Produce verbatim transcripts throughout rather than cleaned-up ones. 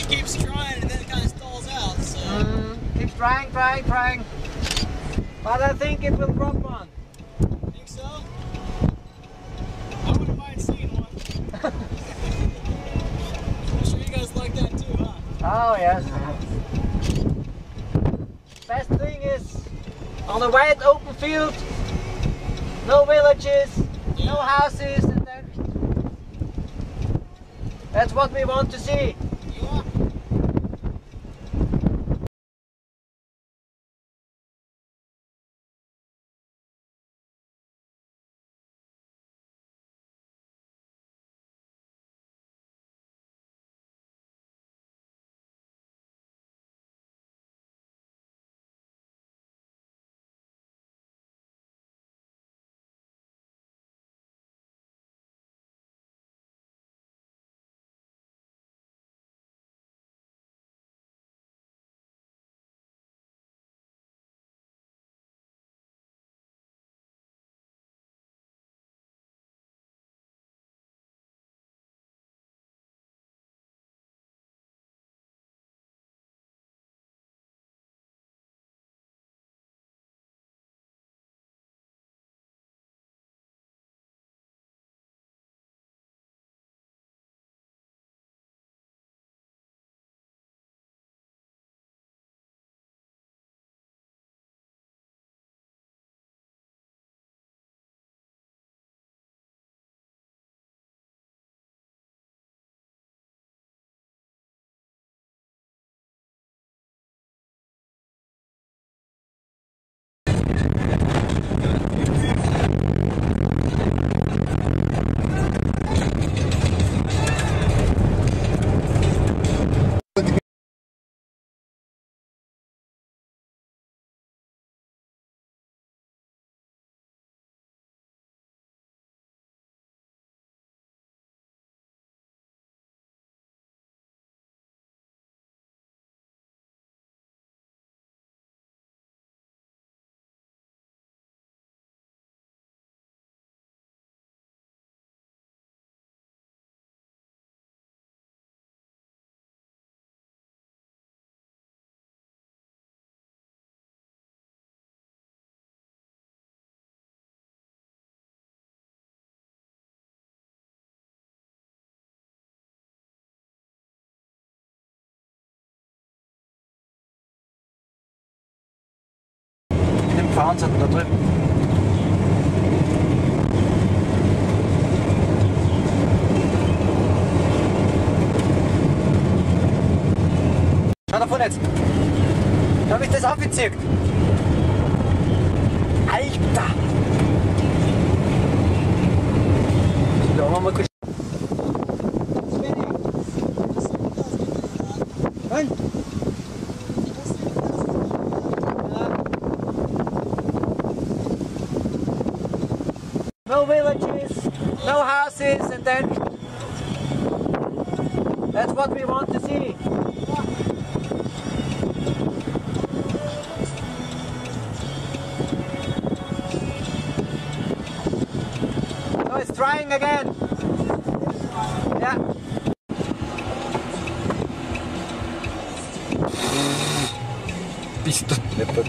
keeps trying and then it kind of stalls out. So. Mm, keeps trying, trying, trying. But I think it will drop one. Think so? I wouldn't mind seeing one. I'm sure you guys like that too, huh? Oh yes. Best thing is on a wide open field, no villages, Yeah. no houses, and then that's what we want to see. Yeah. Den Fahrensattel da drüben. Schau davon jetzt. Da habe ich das aufgezirkt. Alter! Da haben wir mal kurz. Nein! No villages, no houses, and then that's what we want to see. So it's trying again. Yeah. Bist du deppert.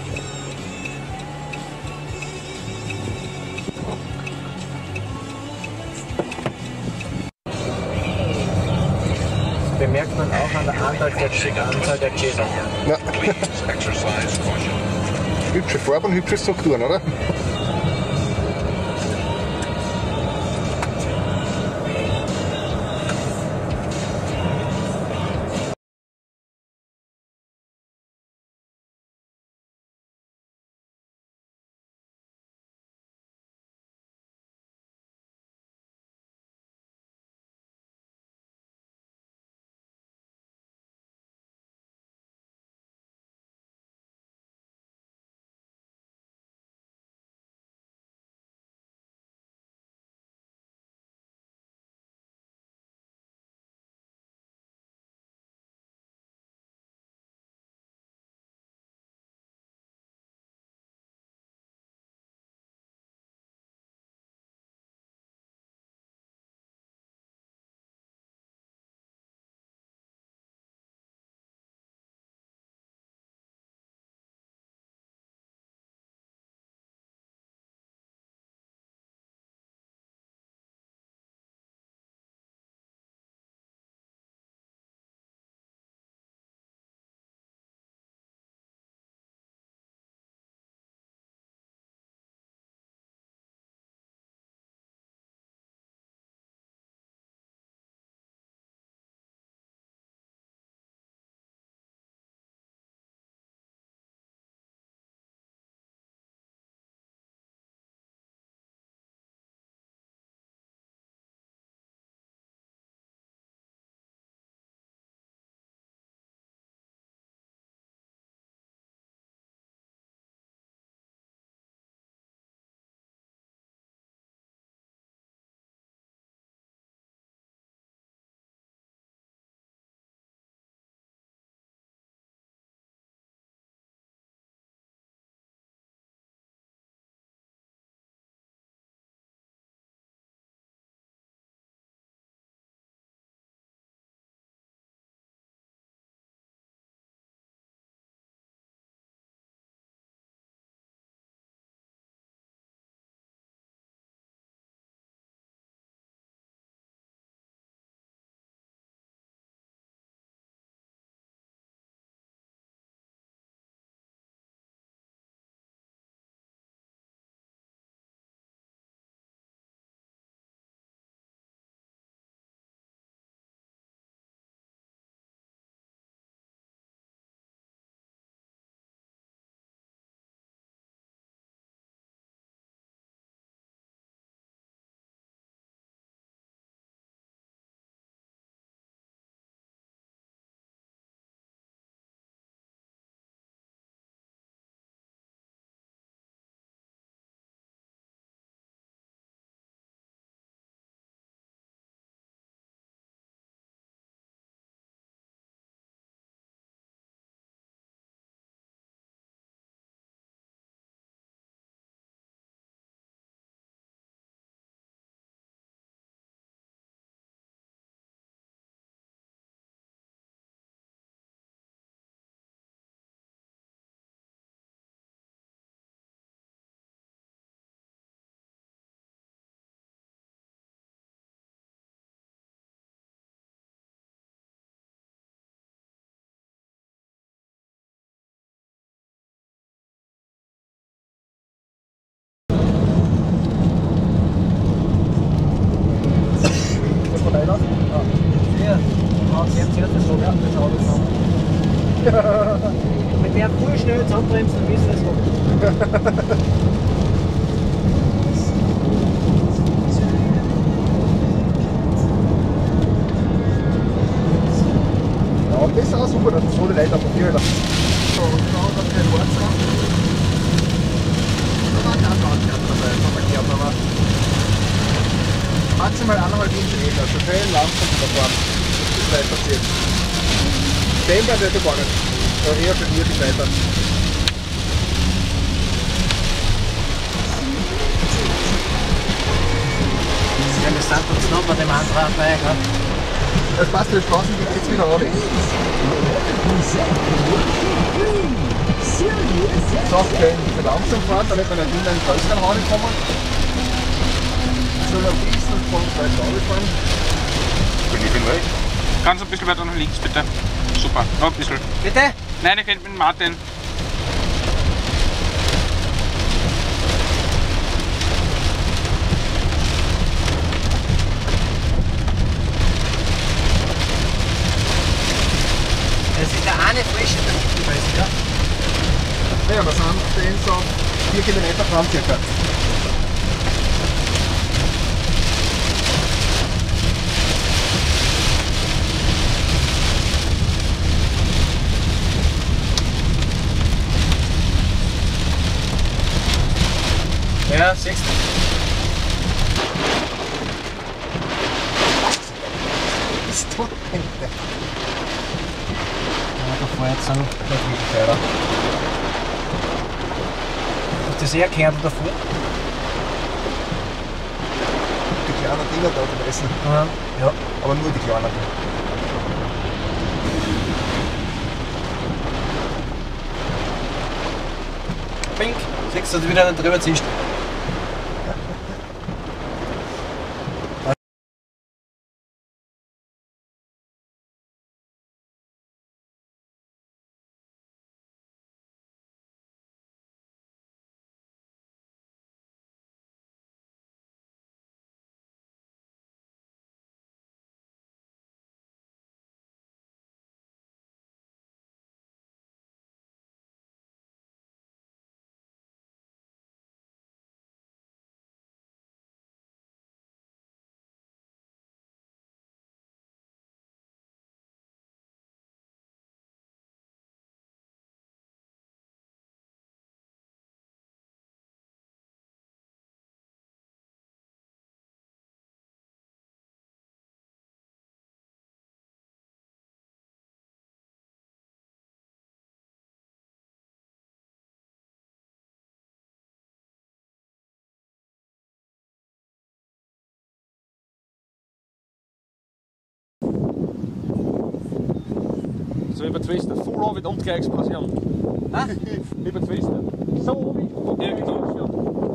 Bemerkt man auch an der Anzahl der, Anzahl der Käser. Ja. Hübsche Farbe und hübsche Strukturen, oder? dem zählt das so, ja, das Auto zusammen. Mit der voll schnell zusammenbremst, dann wisst ihr es noch. Ja, das ist auch super, dass so die Leute auf Papier lassen. So, und da hat er kein Wort drauf. Da war kein Fahrtkarte dabei, das haben wir gehört, aber maximal eineinhalb Meter, also schön langsam da fahren. Das ist weiter passiert. Temper wird er gar nicht. Da eher verliert die weiter. Ja, wir sind uns noch bei dem Antrag bei, gell? Das passt, die Straßen geht jetzt wieder runter. So, schön für langsam fahren, damit wir nicht in den größeren Haare kommen. So ein bisschen von weiter runterfahren. Bin ich in Weg? Ganz ein bisschen weiter nach links, bitte. Super, noch ein bisschen. Bitte? Nein, ich kenne mit Martin. Das ist der eine frische gewesen, ja? Ja, wir sind auf den so vier Kilometer dran circa. Ja, siehst du. Das ist tot. Ja, da vorne jetzt sind noch wirklich Feuer. Hast du das eher gehört davor? Die kleinen Dinger da zum Essen. Ja. Ja. Aber nur die kleinen. Pink. Siehst du, dass du wieder nicht drüber ziehst? So über Twister. Voll an wie die Umkehrexplosion. Hä? Über Twister. So wie die Umkehrexplosion.